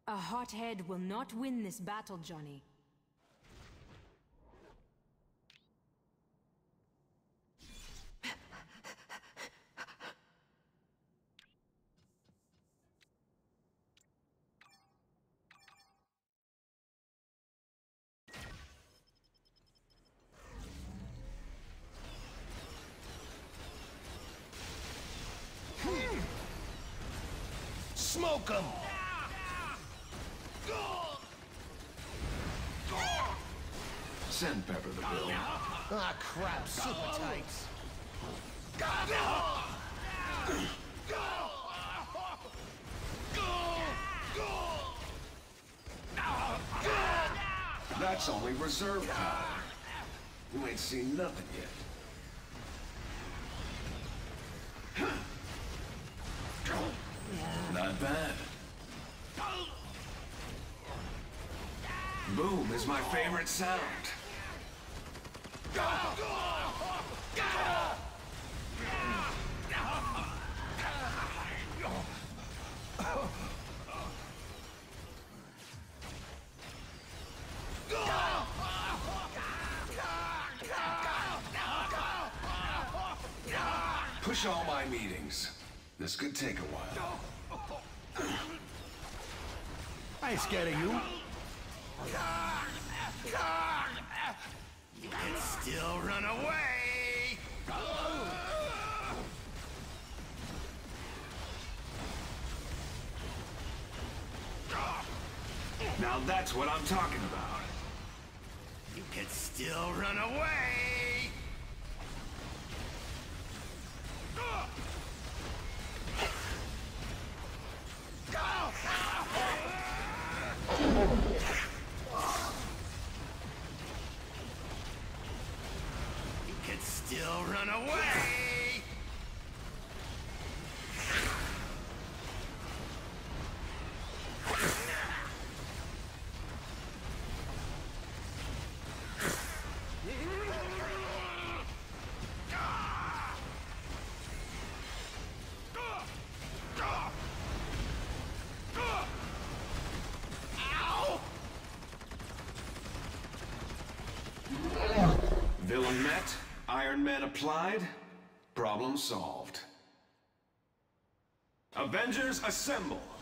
A hothead will not win this battle, Johnny. Smoke 'em! Send Pepper the bill. Ah, crap, super tights. That's only reserve power. You ain't seen nothing yet. Not bad. Boom is my favorite sound. Push all my meetings. This could take a while. I ain't scared of you. You can still run away! Now that's what I'm talking about. You can still run away! You can still run away! Villain met, Iron Man applied, problem solved. Avengers assemble!